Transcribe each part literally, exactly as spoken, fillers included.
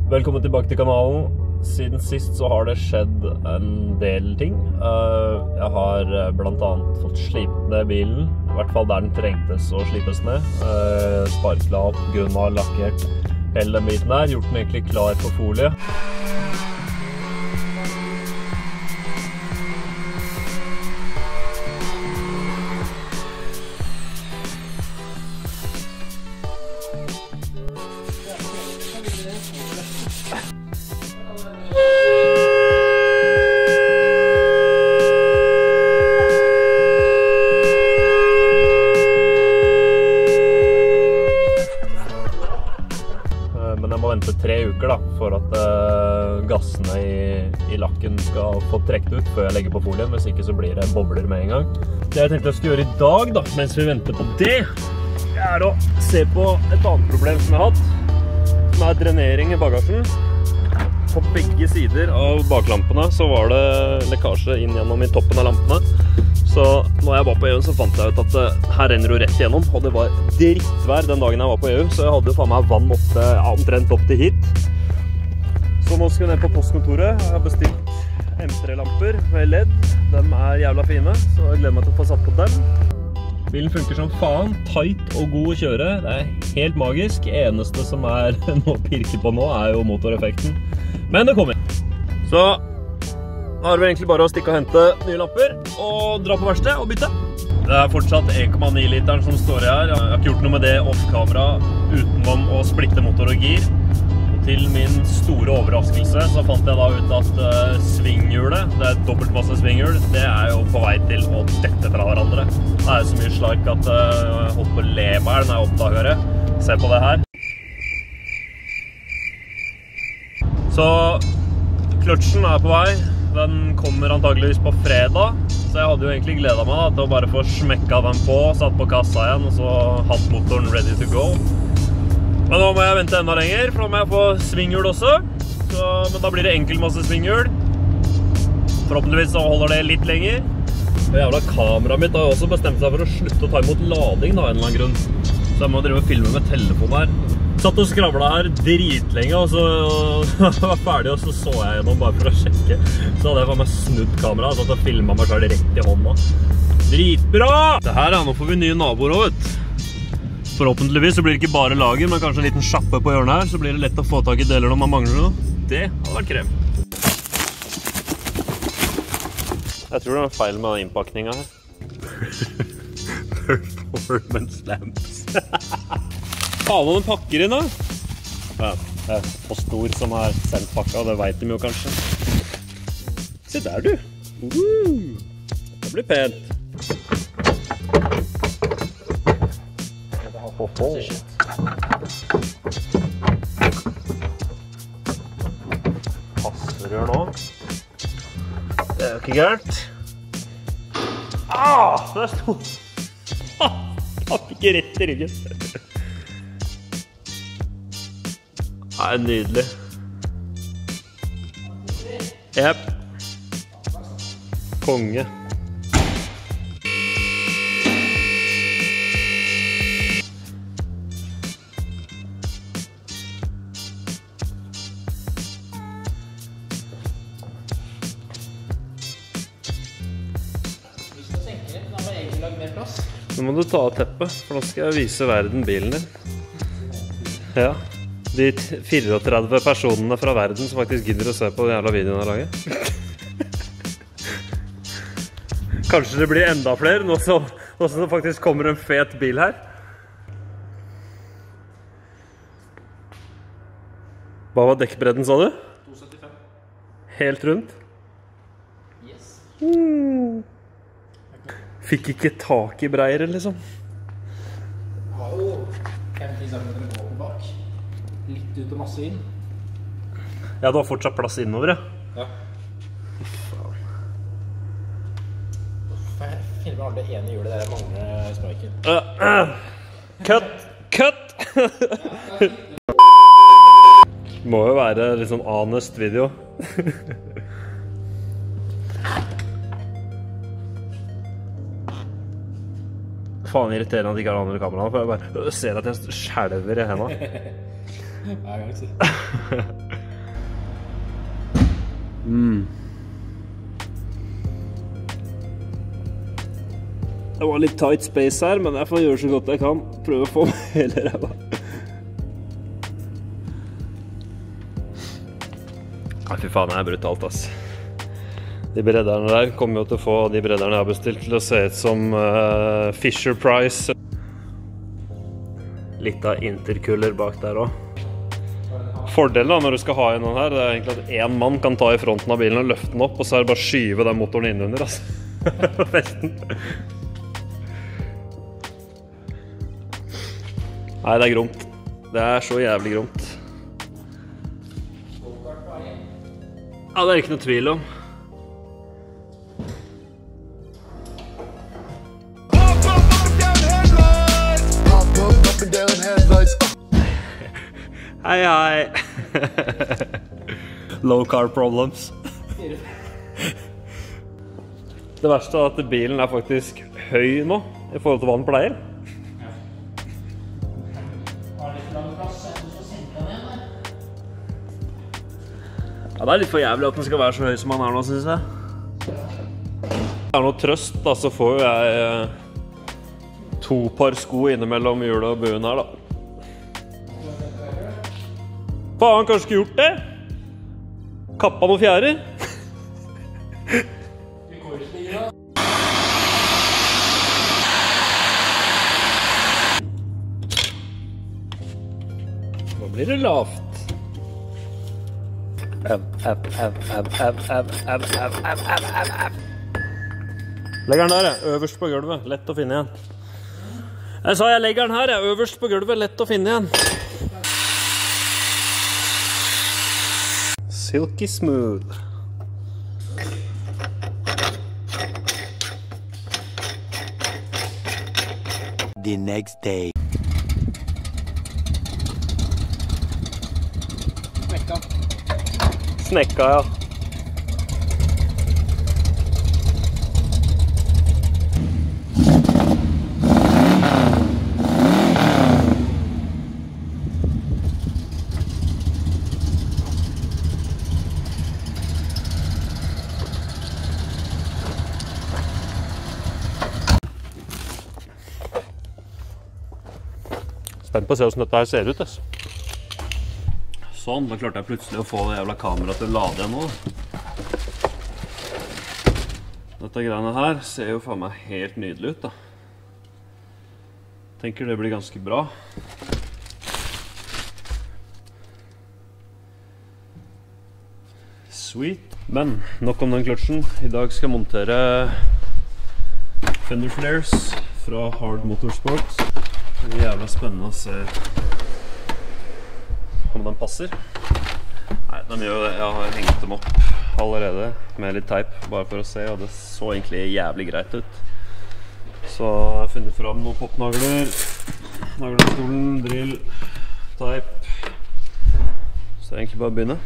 Velkommen tilbake til kanalen. Siden sist så har det skjedd en del ting. Jeg har blant annet fått slipet ned bilen, i hvert fall der den trengtes å slipes ned. Sparkla opp, grunna, lakkert, hele den biten der, gjort den egentlig klar for folie. Men jeg må vente tre uker da, for at uh, gassene i, i lakken skal få trekt ut før jeg legger på folien, hvis ikke så blir det bobler med en gang. Det jeg tenkte jeg skulle gjøre i dag da, mens vi venter på det, er å se på et annet problem som jeg har hatt, som er drenering i bagasjen. På begge sider av baklampene så var det lekkasje inn gjennom i toppen av lampene. Så når jeg var på E U så fant jeg ut at uh, her renner jo rett igjennom, og det var drittvær den dagen jeg var på E U, så jeg hadde jo faen meg vann opp til, ja, omtrent opp til hit. Så nå skal vi ned på postkontoret. Jeg har bestilt M tre-lamper med L E D. De er jævla fine, så jeg gleder meg til å få satt på dem. Bilen funker som faen, tight og god å kjøre. Det er helt magisk. Eneste som er noe å pirke på nå er jo motoreffekten. Men det kommer. Så nå er det egentlig bare å stikke og hente nye lamper og dra på verksted og bytte. Det er fortsatt en komma ni literen som står her. Jeg har ikke gjort noe med det off-kamera utenom å splitte motor og gir. Og til min store overraskelse så fant jeg da ut at uh, svinghjulet, det er dobbelt masse svinghjul, det er jo på vei til å dette fra hverandre. Det er så mye slark at uh, jeg holdt på å le meg når jeg oppdager det. Se på det her. Så kløtsjen er på vei. Den kommer antageligvis på fredag, så jeg hadde jo egentlig gledet meg da, til å bare få smekka den på, satt på kassa igjen, og så hatt motoren ready to go. Men nå må jeg vente enda lenger, for nå må jeg få svinghjul også. Så, men da blir det enkel masse svinghjul. Forhåpentligvis så holder det litt lenger. Og jævla kameraet mitt har jo også bestemt seg for å slutte å ta imot lading da, en eller annen grunn. Så jeg må drive og filme med telefon her. Satt og skravlet her dritlenge, og så var jeg ferdig, og så så jeg gjennom bare for å sjekke. Så hadde jeg for meg snudd kamera, så jeg filmet meg selv rett i hånda. Dritbra! Det her er, nå får vi nye naboer også, vet. Forhåpentligvis så blir det ikke bare lager, men kanskje en liten sjappe på hjørnet her, så blir det lett å få tak i deler når man mangler noe. Det hadde vært krev. Jeg tror det er feil med innpakningen her. Performance lamps. Faen om den pakker inn da. Ja, det er for stor som har sendt pakka, det vet de jo kanskje. Se der du. Uh, det blir pent. Passerør nå. Det er jo ikke gærent. Ah, det er stort. Han fikk rett i ryggen. Det er nydelig. Jep. Konge. Nå må du ta av teppet, for nå skal jeg vise verden bilen din. Ja. De trettini personene fra verden som faktisk gidder å se på den jævla videoen jeg lager. Kanskje det blir enda flere, nå som det faktisk kommer en fet bil her. Hva var dekkbredden, sa du? to syttifem. Helt rundt? Yes. Mm. Fikk ikke tak i breiere, liksom. Jeg har jo femti centimeter på bak. Litt ut og masse inn. Ja, du har fortsatt plass innover, ja. Ja. Jeg finner meg alle ene hjulet der jeg mangler sparken. Uh, uh. Cut! Cut! Må jo være litt sånn honest video. Faen irriterende at de ikke har andre kameraene, for jeg bare ser at jeg skjelver i hendene. Ja, jeg kan ikke si. Det var litt tight space her, men jeg får gjøre så godt jeg kan. Prøve å få med hele ræva. Nei, fy faen, det er brutalt, ass. De bredderne der kommer jo til å få de bredderne jeg har bestilt til å se ut som uh, Fisher Price. Litt av interkuller bak der også. Fordelen da, når du skal ha i noen her, det er egentlig at en mann kan ta i fronten av bilen og løfte den opp, og så er det bare skyve den motoren innunder, altså. Festen. Nei, det er gromt. Det er så jævlig gromt. Ja, det er ikke noe tvil om. Hei, hei. Low car problems. Det verste er at bilen er faktisk høy nå, i forhold til hva den pleier. Ja, det er litt for jævlig at den skal være så høy som den er nå, synes jeg. Det er noe trøst, da, så får jeg to par sko innimellom hjulet og buen her, da. Faen, kanskje ikke gjort det? Kappa noen fjærer? Nå blir det lavt. Av, av, av, av, av, av, av, av, av, av, av. Legger den der, jeg. Øverst på gulvet. Lett å finne igjen. Jeg sa jeg legger den her, jeg. Øverst på gulvet. Lett å finne igjen. Silky smooth. The next day. Snekka. Snekka, ja. Spent på å se hvordan dette her ser ut, altså. Sånn, da klarte jeg plutselig å få det jævla kameraet til å lade igjen nå. Dette greiene her ser jo faen meg helt nydelig ut, da. Tenker det blir ganske bra. Sweet. Men nok om den kløtsjen. I dag skal jeg montere Fender flares fra Hard Motorsport. Det er jævla spennende å se om den passer. Nei, de gjør jo det. Jeg har hengt dem opp allerede med litt teip, bare for å se, og det så egentlig jævlig greit ut. Så jeg har funnet fram noen popnagler, naglestolen, drill, teip. Så det er egentlig bare å begynne.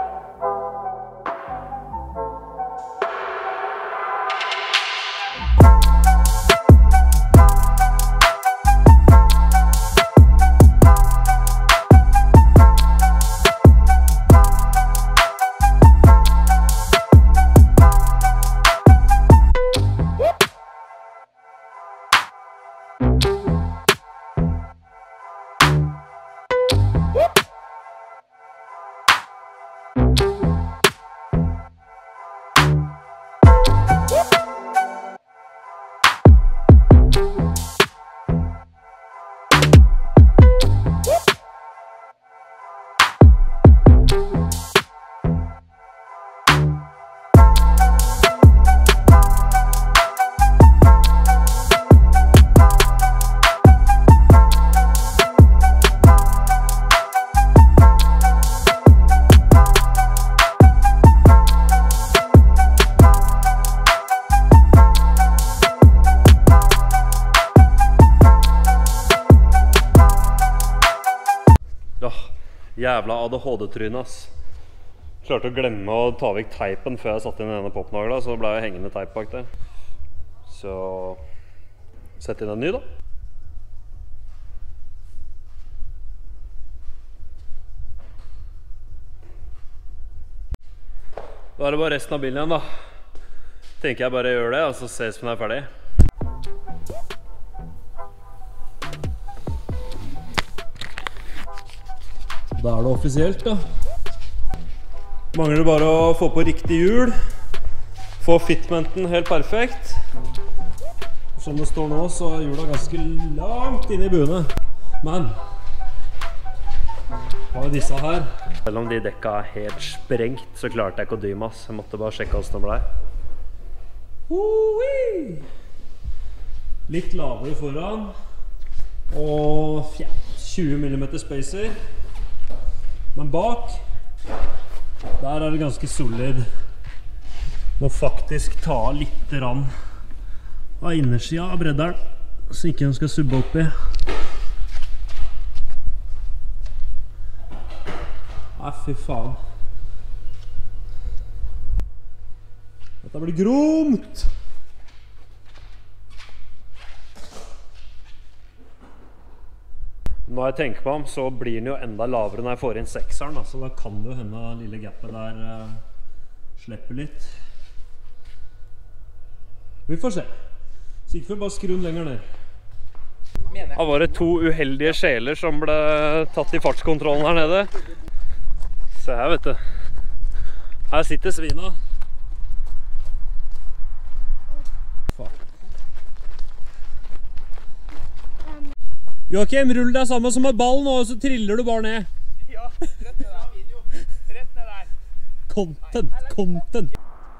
Jævla A D H D-tryne, ass. Klarte å glemme å ta vekk teipen før jeg satt inn denne popnagla, så ble jeg hengende teip bak der. Så sett inn en ny, da. Da er det bare resten av bilen igjen, da. Tenker jeg bare gjør det, og så ses vi når jeg er ferdig. Da er det offisielt da. Mangler det bare å få på riktig hjul. Få fitmenten helt perfekt. Som det står nå, så er hjula ganske langt inne i buene. Men har vi disse her. Selv om de dekka er helt sprengt, så klarte jeg ikke å dy meg. Jeg måtte bare sjekke hvordan det ble. Hui! Litt lavere foran. Og tjue millimeter spacer. Men bak, der er det ganske solid. Må faktisk ta litt rann av innersida av bredderen, så ikke den skal subbe oppi. Nei, fy faen. Dette blir gromt! Når jeg tenker på ham, så blir den jo enda lavere når jeg får inn sekseren, så da kan det jo hende lille gapet der uh, slipper litt. Vi får se. Så ikke får vi bare skru den lenger ned. Her var det to uheldige sjeler som ble tatt i fartskontrollen her nede. Se her, vet du. Her sitter svina. Faen. Joakim, rull deg sammen som en ball nå, så triller du bare ned. Ja, rett ned der. Video. Rett ned der. Content, content.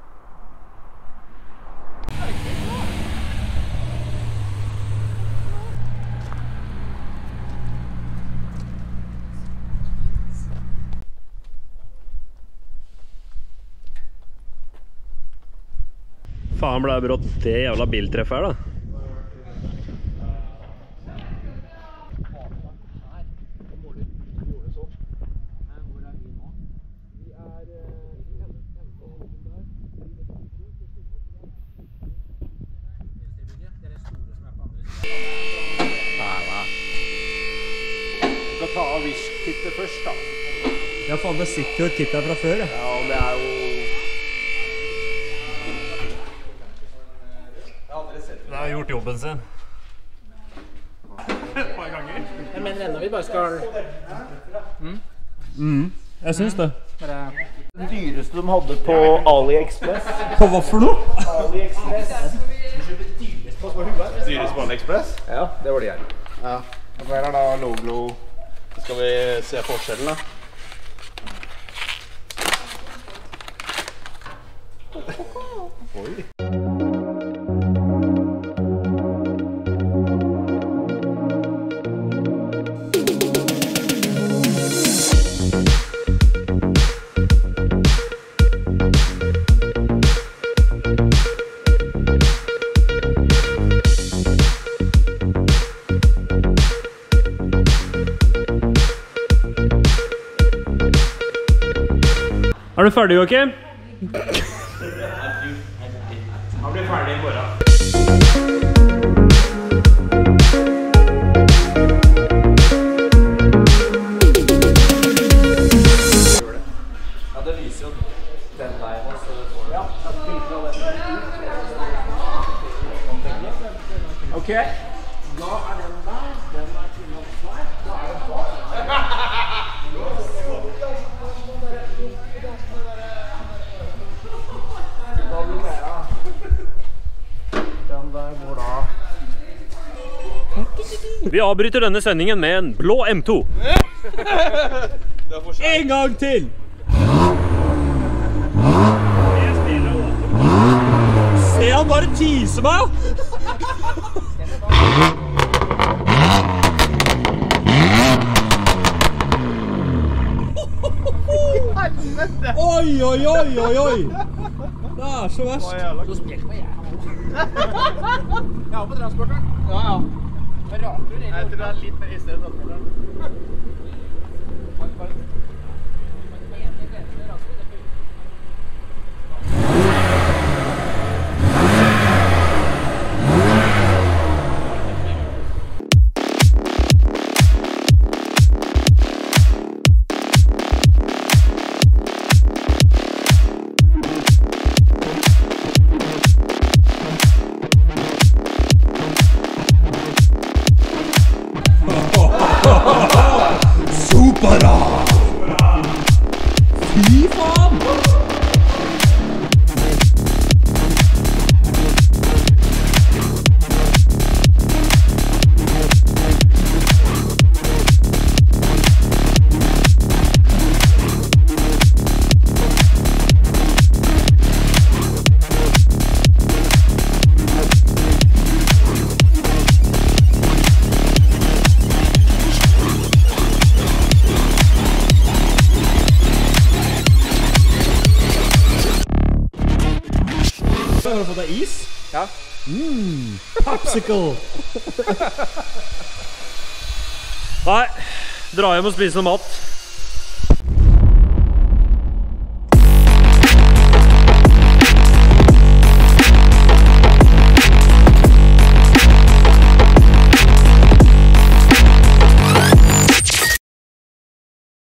Faen ble det brått det jævla biltreffet her da. Ta av visk-kittet først da. Ja faen, det sitter jo et kitt her fra før. Ja, ja og det er jo... Det har gjort jobben sin. Et par ganger. Jeg mener enda vi bare skal... Mm. Mm, jeg synes det. Det dyreste de hadde på AliExpress. På hva for noe? AliExpress. Dyreste på AliExpress? Ja, det var det her. Ja, og her er da logo. Skal vi se forskjellen da? Oi. Er du ferdig, Joakim? Han blir ferdig i morgen. Ja, det viser jo den veien også. Ja, ok. Da er den der, den er til oss der, da er det bak. Vi avbryter denne sendingen med en blå M to. En gang til! Se han bare tise meg! Oi, oi, oi, oi, oi! Det er så verst. Så spjekk meg jeg. Ja, på transporteren. Ja, ja. Jeg tror det er litt mer i stedet transporteren. Supra! Fy faen! Har du fått deg is? Ja. Mmm, popsicle! Nei, dra hjem og spise noe mat.